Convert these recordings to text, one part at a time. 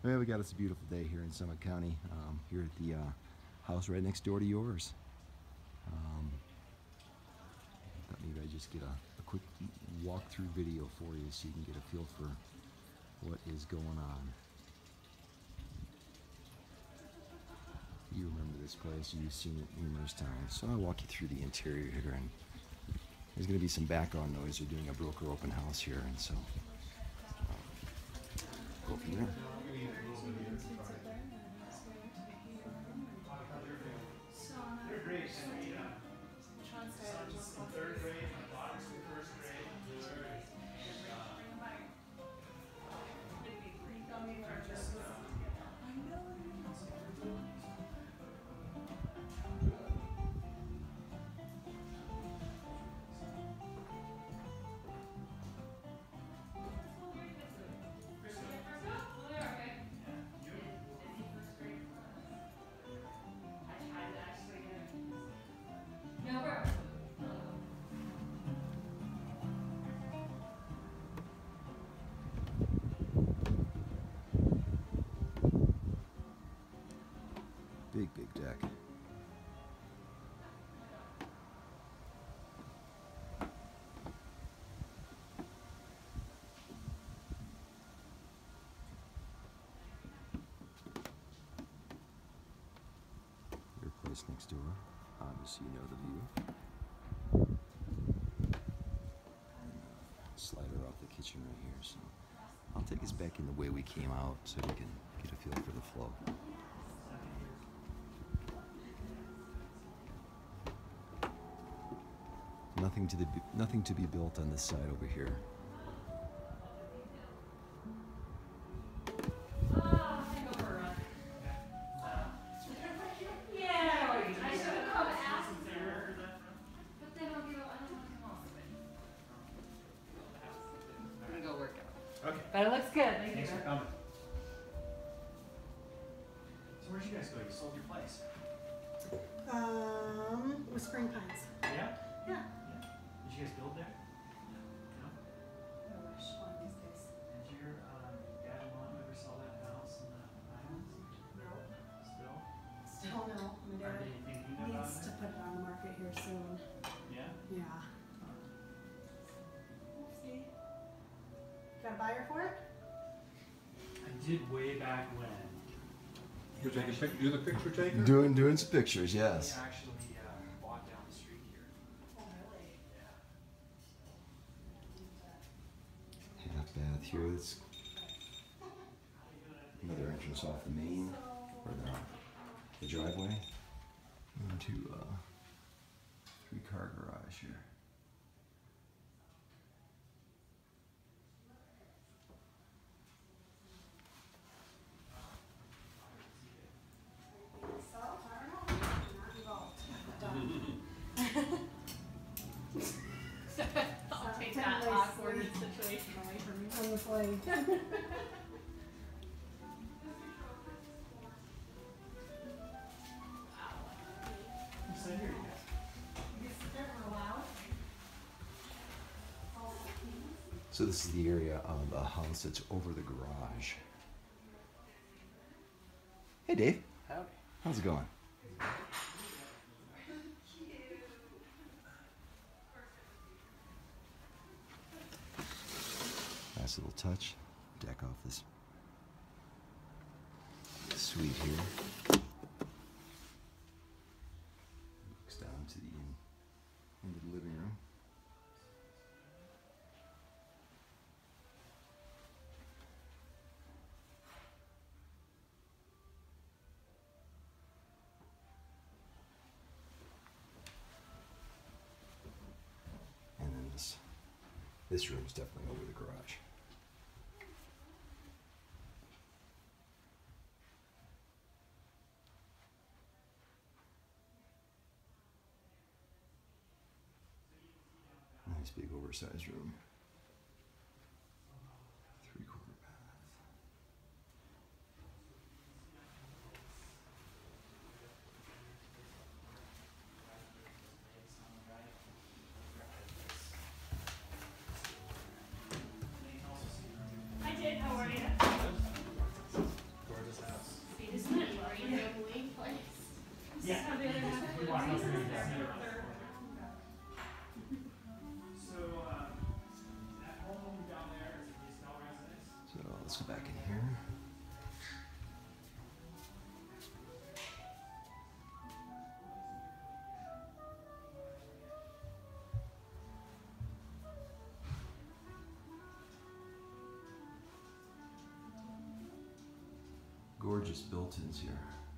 Well, we got us a beautiful day here in Summit County, here at the house right next door to yours. Thought maybe I'd just get a quick walkthrough video for you so you can get a feel for what is going on. You remember this place, you've seen it numerous times. So I'll walk you through the interior here, and there's going to be some background noise. They're doing a broker open house here, and so go from there. Big deck. Your place next door. Obviously, you know the view. And, slider off the kitchen right here. So I'll take us back in the way we came out so we can get a feel for the flow. Nothing to be built on this side over here. Okay. But it looks good. Thanks for coming. So where'd you guys go? You sold your place? Whispering Pines. Yeah? Yeah. Did you guys build there? No? I wish one of these days. Did your dad and mom ever sell that house in the Highlands? No. Still? Still no. My Are dad they thinking about needs to it? put it on the market here soon. Yeah? Yeah. Oopsie. Got a buyer for it? I did way back when. You're taking you're the picture taker? Doing some pictures, We yes. actually bought down the street here. Oh, really? Yeah. Half bath here. That's another entrance off the main, or the driveway, into 3-car garage here. So, I don't know. Not involved. I'll take that awkward situation away from you. On the plate. So here you go. So this is the area of the house that's over the garage. Hey Dave, Howdy. how's it going? Nice little touch. Deck off this suite here. Looks down to the into the living room. And then this room is definitely over the garage. Nice big oversized room. 3-quarter bath. Yeah. Have the other half. We walked up and There. So, that home down there is a Eastell residence. So let's go back in here. Gorgeous built-ins here.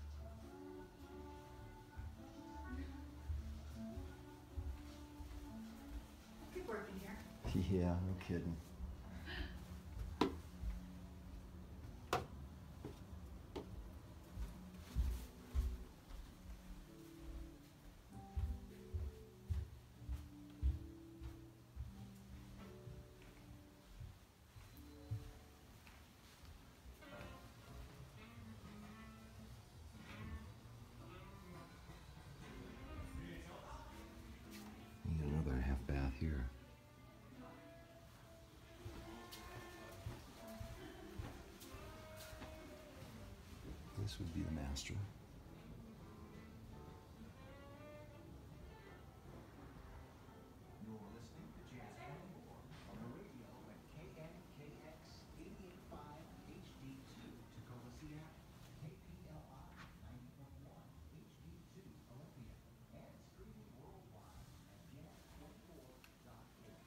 Good working here. Yeah, no kidding. You got another half bath here. This would be the master. You're listening to Jazz 24 on the radio at KNKX 88.5 HD2 Tacoma, Seattle, KPLI 90.1 HD2 Olympia, and streaming worldwide at jazz24.com.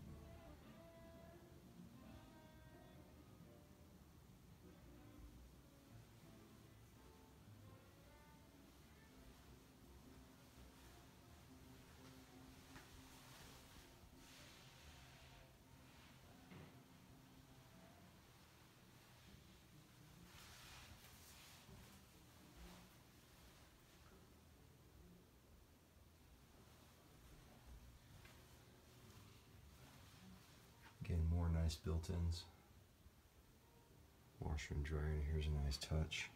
Again, more nice built-ins. Washer and dryer, here's a nice touch.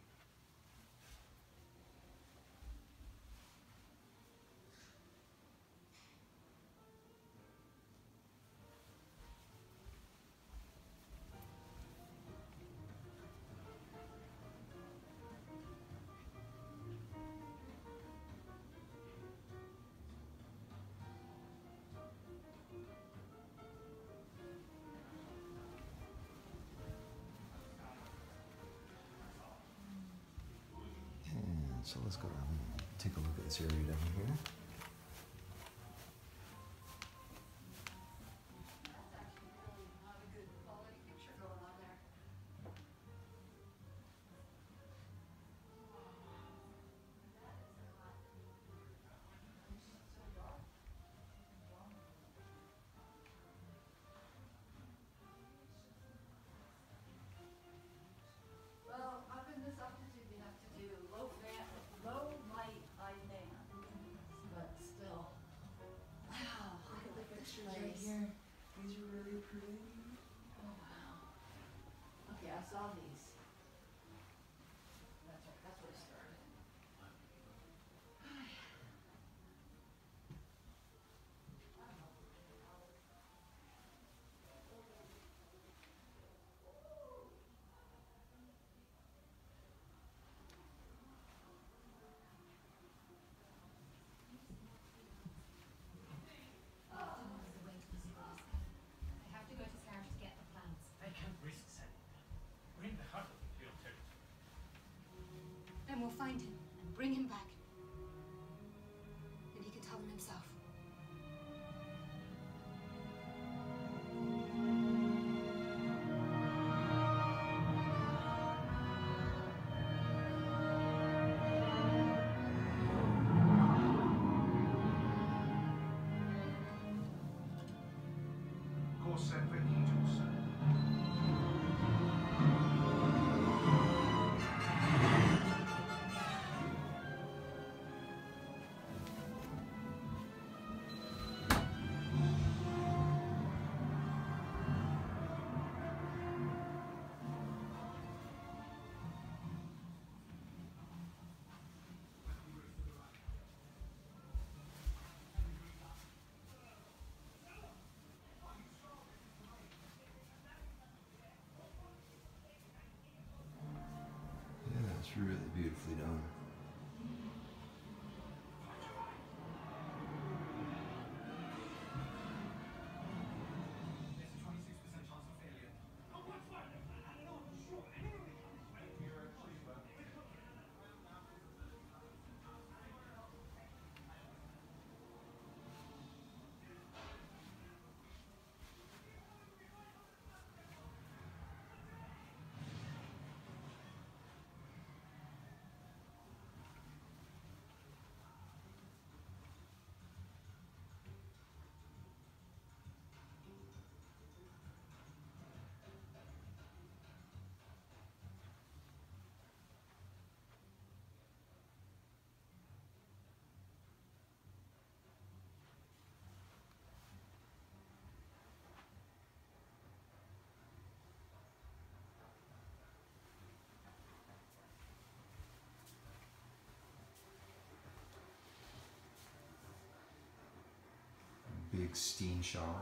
And so let's go around and take a look at this area down here. Well, up in this altitude, you have to do low light, high fan. But still, wow, look at the pictures right here. These are really pretty. Oh, wow. Okay, I saw these. That's right, that's where it started. I have to go to Sarah to get the plans. I can't risk sending them. We're in the heart of the field territory. Then we'll find him and bring him back. And he can tell them himself. Course set for Aegis. Yeah, it's really beautifully done. big steam shower.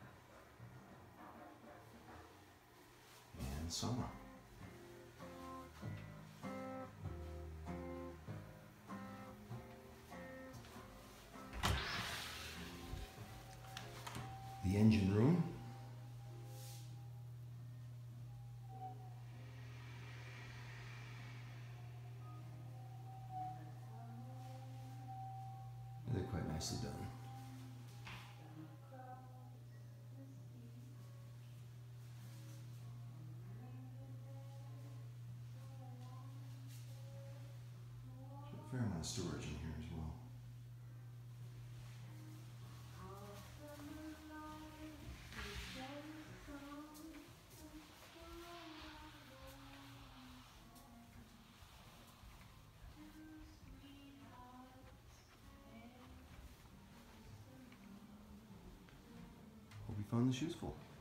And sauna. The engine room. They're quite nicely done. A fair amount of storage in here as well. Hope you found this useful.